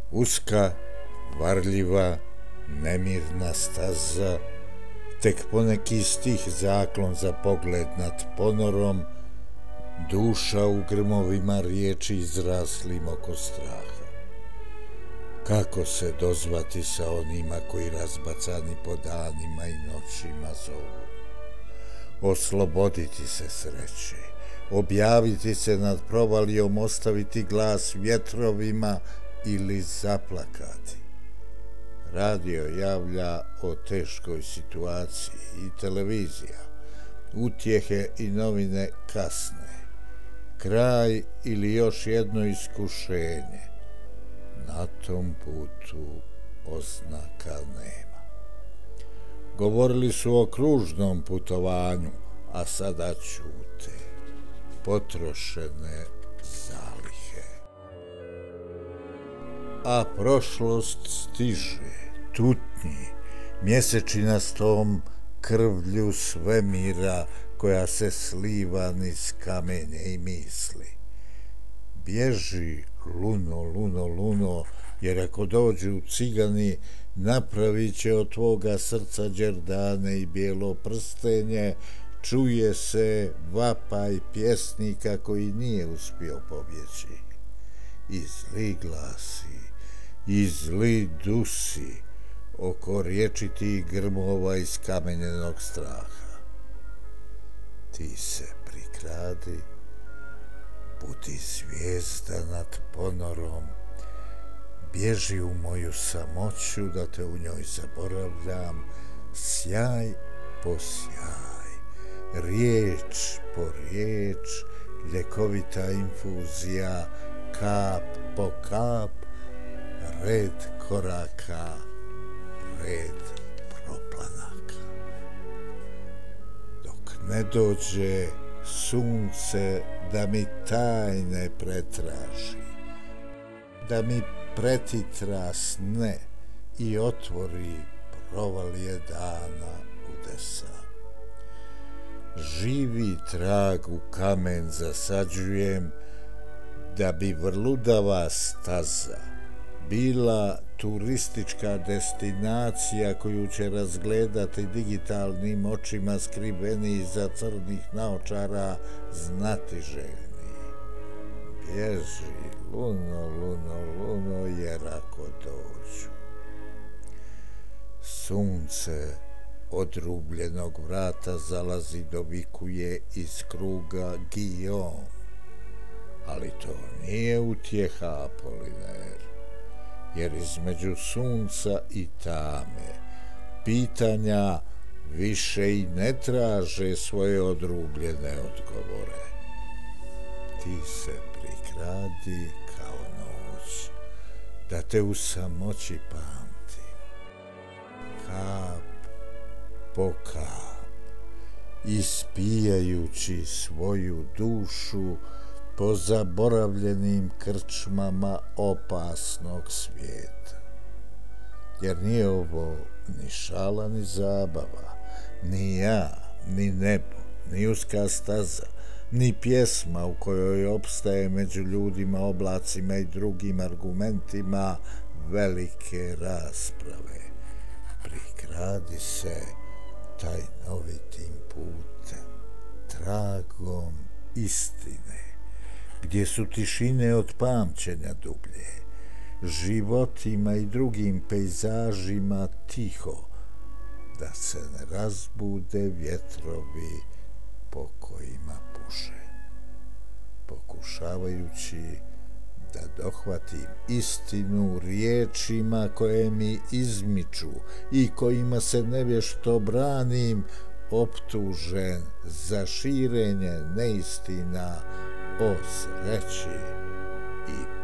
Uska, varljiva, nemirna staza, tek poneki stih zaklon za pogled nad ponorom, duša u grmovima riječi izraslim oko straha. Kako se dozvati sa onima koji razbacani po danima i noćima zovu? Osloboditi se sreće, objaviti se nad provalijom, ostaviti glas vjetrovima ili zaplakati. Radio javlja o teškoj situaciji i televizija, utjehe i novine kasne, kraj ili još jedno iskušenje. Na tom putu oznaka nema. Govorili su o kružnom putovanju, a sada ćute. Potrošene zalihe. A prošlost stiže, tutnji, mjesečina s tom krvlju svemira koja se sliva niz kamenje i misli. Bježi, luno, luno, luno, jer ako dođu cigani, napravit će od tvoga srca đerdane i bijelo prstenje, čuje se vapaj pjesnika koji nije uspio pobjeći. I zli glasi, i zli dusi oko riječitih grmova iz kamenjenog straha. Ti se prikradi, budi zvijezda nad ponorom, bježi u moju samoću da te u njoj zaboravljam, sjaj po sjaj, riječ po riječ, ljekovita infuzija, kap po kap, red koraka, red proplanaka. Dok ne dođe sunce da mi tajne pretraži, da mi pretitra sne i otvori provalije dana udesa. Živi trag u kamen zasađujem, da bi vrludava staza bila turistička destinacija koju će razgledati digitalnim očima skriveni iza crnih naočara znatiželjni. Bježi, luno, luno, luno, jer ako dođu. Sunce od rubljenog vrata zalazi, dovikuje iz kruga Guillaume, ali to nije utjeha, Apoliner, jer između sunca i tame pitanja više i ne traže svoje odrubljene odgovore. Ti se prikradi kao noć, da te u samoći pamtim. Kap po kap, ispijajući svoju dušu po zaboravljenim krčmama opasnog svijeta. Jer nije ovo ni šala ni zabava, ni ja, ni nebo, ni uska staza, ni pjesma u kojoj opstaje među ljudima, oblacima i drugim argumentima velike rasprave. Prikradi se tajnovitim putem, tragom istine, gdje su tišine od pamćenja dublje, životima i drugim pejzažima tiho, da se ne razbude vjetrovi po kojima puše. Pokušavajući da dohvatim istinu riječima koje mi izmiču i kojima se nevješto branim, optužen za širenje neistina o sreći i